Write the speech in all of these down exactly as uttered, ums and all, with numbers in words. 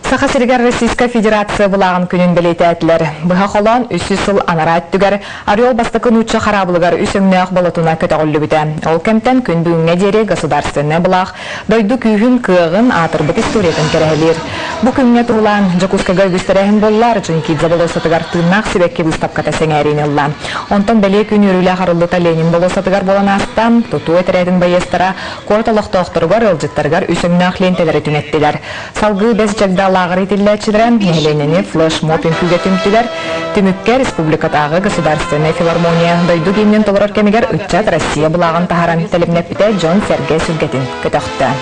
Сахасыргар Российская Федерация булаган күнін білетәтілер. Бұға қолан үсі сыл анара әттігер, Орел бастықын ұтшы қарабылығар үсімнәқ болатуна көтіғылы біті. Ол кәмтен күн бүгінге дере государственне бұлақ, дойду күйін күйін атырбыт историятын кәрәлер. Бұ күнге тұрулан Жакускага үгістірәхін боллар, Джинкидзе болосатығар тыңнақ себекке бұстапқата сәңәрін ұлла. Онтан бәле күн үрілі қарылыта Ленин болосатығар болан астам, тұту әтірәтін байестара, қорталықты оқтырғар, өлжіттарғар үсімнәқ лентелері түнеттілер. Салғы бәз жагдала Лагеры тилләчиләрен еңленене флешмоб инфуга түмтиләр. Түмүккә республикадагы государственная филармония дойду геймнен толорор кемигәр үтчәт Россия булагын таһаран телепнеп бите Джон Сергей Сүлгетин көтәхтә.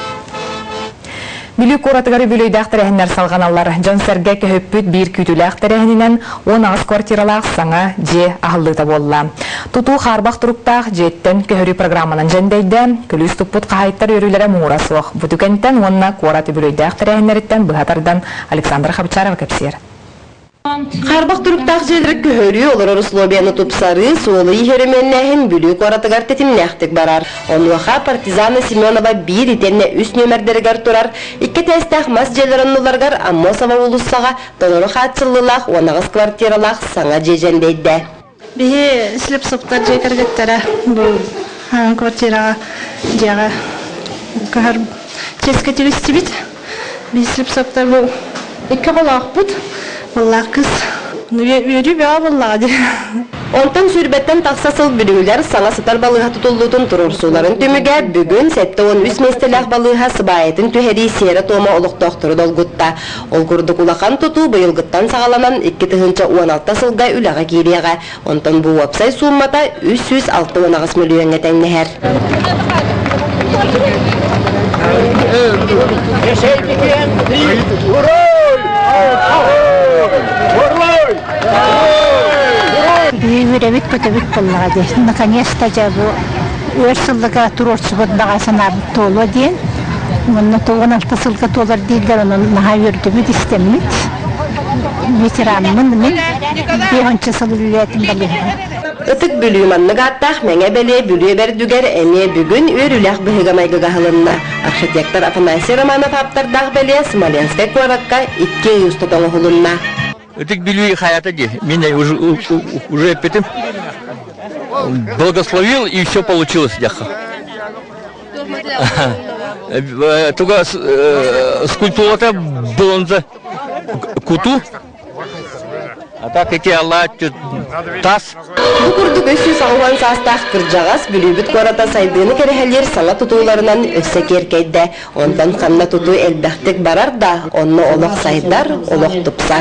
Билүү коратыгары бүлөйдәк тәрәһеннәр салган аллар Джон Сергей көһөппүт бир күтүләк тәрәһеннән он агыз квартиралак саңа же ахыллыта болла. Туту харбак туруктак жеттен көһөрү программанын жендейде күлүс туппут кайттар өрүләре мурасык. Бу түкәнтен онна кораты бүлөйдәк тәрәһеннәрдән быһатардан Александр Хабчаров кепсер. Харбак туруктак жерлер көһөрү олар условияны тупсары, суолы ихеременнәһен бүлүү коратыгар тетимнәхтик барар. Онуаха партизаны Семенова бир итенне үс нөмердергер турар. Икки тәстәх мас жерлеринныларгар Аммосова улуссага тонору хатчыллылах онагыз квартиралах саңа жежендейді. Бихи слеп соптар жекергеттері бұл квартираға жағы көхір ческе телестебет. Бихи слеп соптар бұл икки қолақ бұд. Бұллақ кыз өрі беға бұллағы. Онтан сүрбеттен тақсасыл бүлігілер саңа сытар балыға тұтылудың тұрырсуларын түміге бүгін сәтті он үс местеләқ балыға сыбайетін түхәді сері тома олық доқтыры долгутта. Ол күрдік улақан тұту бұйылғыттан сағаланан икки тыхынча он алты сылға үліға кереға. Онтан бұл вапсай суммата үс жүз алты он ағыз миллионға тәңнәхәр. Бүйіревік көтөвік боллады. Наконец-то жабу өрсілігі тұрорсыбыд бағасына толы дейін. Оны он алты сылға толар дейдер, оны наға өрдіміт істеміт. Ветеранмын мен бейончы сыл үлілетін балығы. Itыk bülümanны gattaq мәңе бәле bülü бәрдүгер әме бүгін өріләқ бұхығамайғы ғалынна. Архитектор Афанасий Романов аптардақ бәле Смоленскай кваракка икки юсты тоңы ғылынна. Itык bülü hayata де, мен уже петим благословил и все получилось. Туга скульптурата был за куту. А так эти аллат тас. Букурдук өсү саңган састах кыржагас бүлүбүт кората сайдыны керехелер саңа тутууларынан өссө керкейде. Ондан канна тутуу элбахтек барар да, онно олох сайдар, олох тупсар.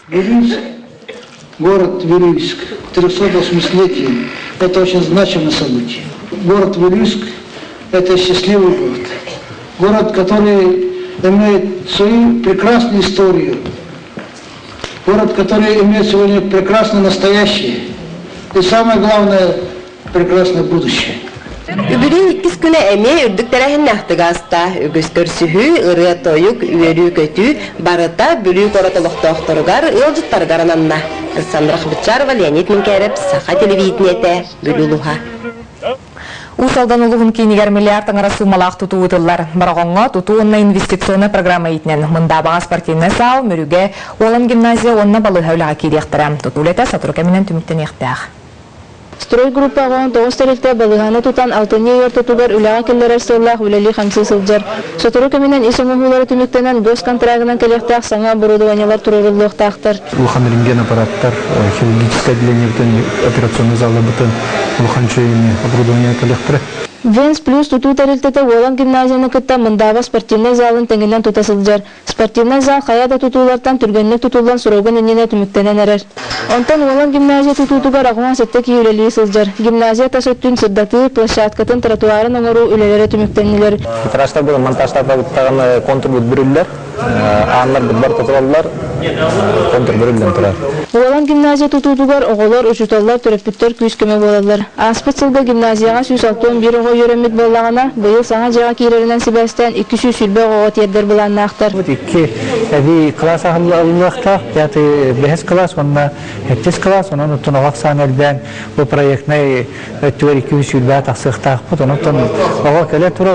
Город Вилюйск, трехсотосмыслетие, это очень значимое событие. Город Вилюйск – это счастливый город. Город, который имеет свою прекрасную историю. Город, который имеет сегодня прекрасное настоящее и, самое главное, прекрасное будущее. Үбүрүн иккис күнэ эме үрдүк тәрәһин нахтыгаста, үгіс көрсүхү, ыры тойук, үйөрү көтү, барыта, бүлүү коратылыктоохторугар, ылжыттаргар ананна. Александр Хабчарова, Леонид Минкереп, Саха телевидениете, Бүлүлуха. Усалдан улуғын кейнігер миллиардтың арасы малақ тұту ұтылар. Барағонға тұту онна инвестиционный программа етінен. Мұнда баға спортивны сау, мөріге олым гимназия онна балыға өліға кейдектірі. Тұтулеті сатыру кәмінен түміктен ектіғ. Стройгруппа оған тоғыз тәректе балығаны тұтан алтыны ер тұтугар үліға келдер сыллақ үлелі қамсы сылжар. Сатыру кәмінен исің ұғылары түміктенен гос контрагынан келектіғ саңа бұрудуанялар тұрырылықтақтыр. Улхан рентген аппараттар, хирургическое отделение бүтін, операционный залы бүтін, улхан чөйіне оборудование келектірі. Венс плюс туту тәрелтеті Олан гимназияны күтті мұндағы спортивный залын тәңгілен тұтасылжар. Спортивный зал қаяда тұтулардан түргенлік тұтулан сұрауған үніне түміктенен әрір. Онтан Олан гимназия тұтутуға рағуан сетте кейілелі сылжар. Гимназия тасөттін сұрдаты, площадкатын, тротуарын оңыру үлелері түміктенілер. Тырашта бұл монтажтарда бұттаған контур бұд бүрілер, анлар бұд бар тұтылалар, контур бүрілден тұрар. Олан гимназия тұтутуғар оғылар, ұшыталар, түріппіттер күйіс көме болалар. Аспыт сылғы гимназияға сүйс алтон бір оғы йөрөмит боллағына, бұйыл саңа жаға кейлерінен сібәстен екі жүз сүлбе оғы тердер бұланна ақтар. İki evi klas alınmakta, yani behes klas, onunla hepsiz klas, onun için oğak sanelden bu projektine tüver iki yüz sübet aksıqtaq, onun için oğak ele turur.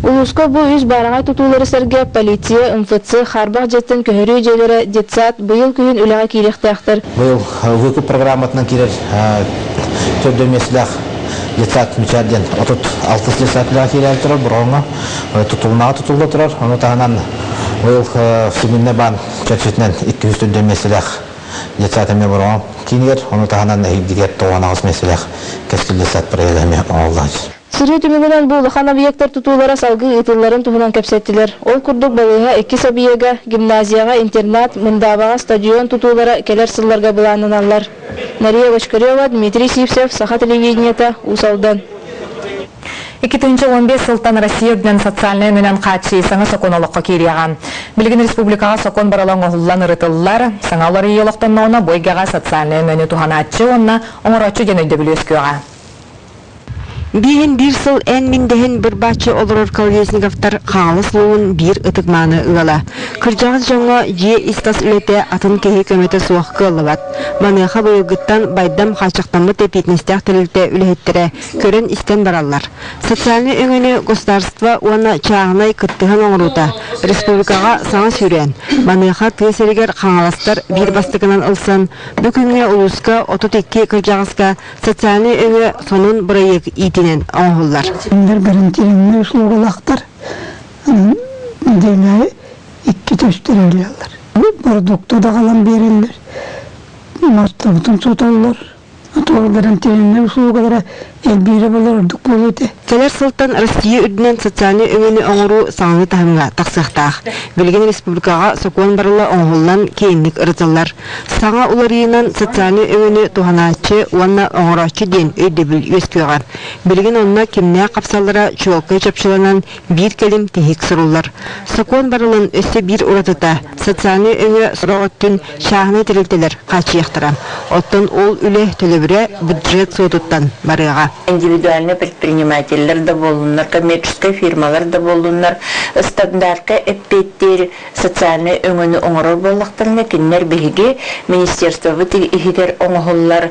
Улуска бу үз бараңай тутулары сәрге полиция, эм эф цэ, харбақ жеттен көхірі жерлері детсат бұйыл күйін үліға кейлектіқтір. Бұйыл выкуп программатынан келер төрді месілақ детсат мүчәрден отут алтыс детсатлыға кейлер тұрар, бұрғыңа тутулунаға тутулды тұрар. Оны тағынан бұйыл семинне бан чәрчетінен екі жүз төрді месілақ детсатыме бұрғың кейінер. Оны тағынан әйдігер тоғанағыз месілақ кәскіл детсат проектіме оңылдағыз. Сыры түмігінен бұл хан объекттер тутулары салғы ытылларын туһунан кәпсеттілер. Ол күрдік балыға екі сабиега, гимназияға, интернат, мындабаға, стадион тутулары келер сылларға бұланын. Мария Вачкарева, Дмитрий Сивцев, Саха телевидениета, Усалдан. эки миң он беш сылтан Россия білен социальный өнен қатшы саңа сокон олыққа керияған. Білген республикаға сокон баралан оғылан ұрытылылар, саңа олары еліқтан науна бойгаға социальный өнені туханатчы, онна оңырачы денөйді білес көға. Биһин бир сыл эн миндехин бір бачы олорор колесниковтар қаңылыс луын бир ытыгманы ыгала. Кыржағыз жоңа же истас үлете атын кеһи көмөтө суаққы ылыбат. Маныха бұйылгыттан байдам қачықтамы тепетнестяқ тірілте үлеттірі көрін истен бараллар. Социальный өңіні государство уана чағынай кыттыған оңырута. Республикаға саңа сүйрен. Маныха тыесерігер қаңыластар бир бастығынан ылсын. Бүкінге улуска отут екі кыржағызға социальный өңі сонун бұрайық ити оңғылар. Ендер бірінтеріңіне ұслуғылақтар, дейлі екі төстер өйлелер. Продукты да қалан берелер, мастабытын соталар, атуал бірінтеріңіне ұслуғылары әлбейрі болар ұрдық болуды. Келер сылтан Россия үдінен социальный өңіні оңыру саңы тахымға тақсықтақ. Білген республикаға сокуан барылы оңғылан кейінлік ұрытылар. Саңа уларыйынан социальный өңіні туғаначы, уанна оңырачы ден өйді біл өскеған. Білген онына кемне қапсалыра чуалқы чапшыланан бір келім тегек сұрулар. Сокуан барылын өсі бір ұратыта социальный өңі сұрағыттың шағыны тірілтелер қачияқтырам. Оттан ол үлі төлебіре бюджет сотыттан барыға. Индивидуальные предприниматели да болуннар, коммерческие фирмалар да болуннар, стандартка эппеттер социальный өңіні оңырор боллақтарына кеннер беге министерство вытиг ихидер оңғылар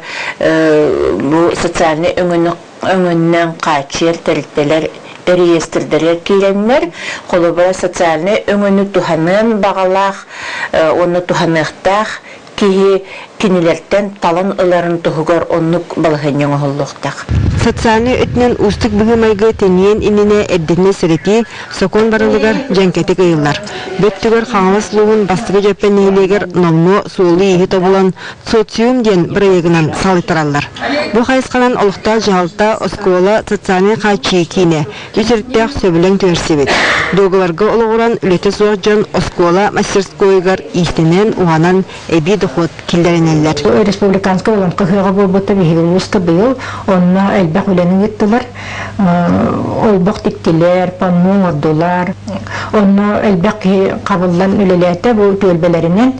bu социальный өңіні өңіннен қачер тәріттелер реестрдерлер кейленлер, қолыбыра социальный өңіні туханын бағалақ, оны туханықтақ, кейі кинилерден талан ыларын тұғығар оннық балығынен оғылықтақ. Социальный өтінен ұстық бүгі майғы тенейін иніне әддіне сіреті сокон барылығар жәнкеті қиылар. Бөттігер қаңылыс луғын бастығы жөппен нейлегер номно суылы егі тобылан социум ден бірайығынан салытыралар. Бұл қайысқанан олықта жағалта оскола социальный қачы кейіне үсірттіғ сөбілің төрсебет. Доғыларға олығыран үлеті суақ жон оскола мастерскойгар истінен уғанан әбі дұқот келдерінелер. Республиканская олан қығыға бұл бұты бейгіл ұсты бұйыл, онына әлбәқ үлені еттілер, ойбақ тіктілер, панмуң ордулар, онына әлбәқ қабылдан үлелеті бұл төлбелерінен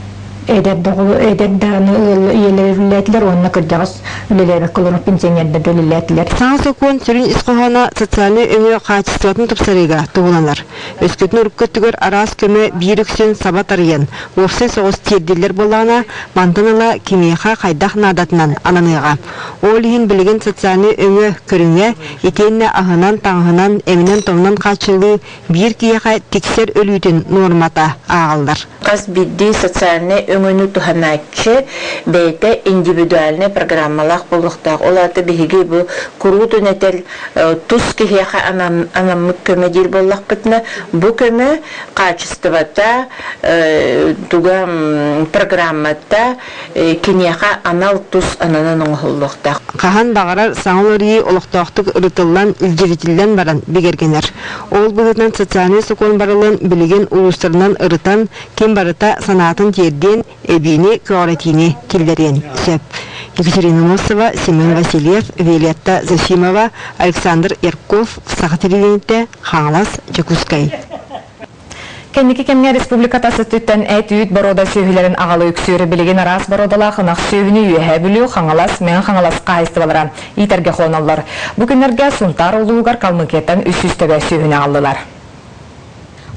Эдерданы иелерләтләр, онна кырдагыс үлеләр кылынып пенсионердер үлеләтләр. Саңа сокуан сүрін исқоғана социальный өңі қачыстыватын тұпсарыға туғыланар. Өскетін үркөттігер арас көмі бейріксен сабат арыян. Орсы соғыз терділер болағына мантаныла кемеға қайдақ надатынан ананыға. Олығын білген социальный өңі көріңе етеніне ағынан таңғынан әмінен томнан қачылы бір кейеға тексер өлүйтін нормата ағалдар. Қаз бидді социальный өңіні туханачы бәйті индивидуальный программалақ болуқтақ. Олаты бігіге бұл күрут өнетел тұс кехеға анамық көмі дел болуақ бітіні. Бұл көмі қачыстывата туған программата кенеға анал тұс ананан оңғылуқтақ. Қахан бағарар саңылыры олықтақтық ұрытылан үлжеретілден баран бігергенер. Ол бұғытынан социальный сокон барылын білеген ұлыстарынан ұрытан кем барыта санатын терден эбини куаратини килдерен сөп. Екатерина Носова, Семен Васильев, Виолетта Зосимова, Александр Ярков, Саха телевидениете, Хаңлас, Чекускай. Кенники кемне республиката сөттен әт үйт борода сөйілерін ағалы үксүйірі білеген арас бородала қынақ сөйіні үйе білу қаңалас мен қаңалас қайысты балара итерге қоналар. Бүкінерге сұнтар олуғар қалмыкеттен үс-үстігі сөйіні алылар.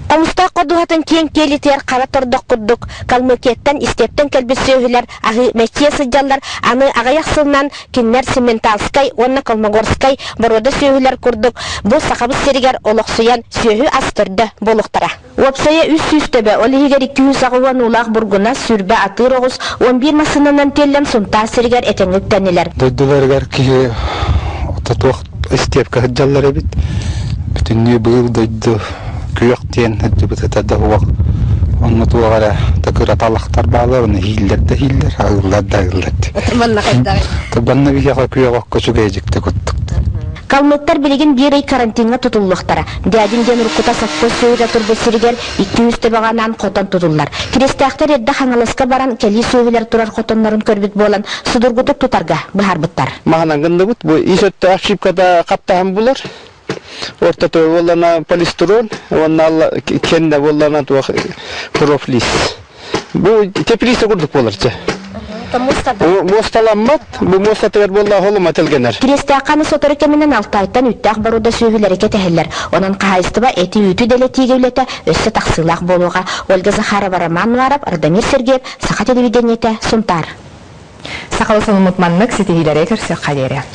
Комуста кодугатын кең келитер кара тордок курдук, калмыкеттен истептен келбесөһүлөр, агы мәче сыджаллар, аны агаяқсынан киннер Сементалскай, онна Колмогорскай, борода сөһүлөр курдук. Бу сакабыз серигер олоксуян сөһү астырды болуктара. Уапсая үс үстөбө, олигер эки жүз агуан улак бургуна сүрбө атыр огус, он бир масынынан теллен сунта серигер этеңиктенилер. Дойдуларгар ки ототуак истепка сыджаллар бит. Бүтүнү быйыл дойду күйөктен хыджыбытада уак. Онны туагара такыра талактар баалар, оны хиллер да хиллер, агылар да агылар. Манна кайда. Табанна бияга күйөгөк көчүгөйжикте көттүк. Калмыктар билеген бир ай карантинга тутуллуктара. Дядин ден рукута сакко сөйрө турбу сиригер эки жүз тебаганан котон тутуллар. Кирестактар эдде хаңалыска баран кели сөйлер турар котоннарын көрбүт болан судургудук тутарга бахарбыттар. Маханан гындыбыт бу ишөттө ошибкада каптаган булар. Ортото боллана полистирон, онна кенде боллана туа профлис. Бу теплисе курдук боларчы. Мосталаммат, бу мостатыр болла холума телгенер. Кирестаканы сотору кеминен алты айттан үттак баруда сөйгүлөр кетехелер. Онун кайыстыба эти үтү деле тигевлете өссө таксылак болууга. Ольга Захарова, Роман Варап, Радомир Сергеев, Саха телевидениете, Сунтар. Сақалы сонумут маннык сетигилere көрсө кадери.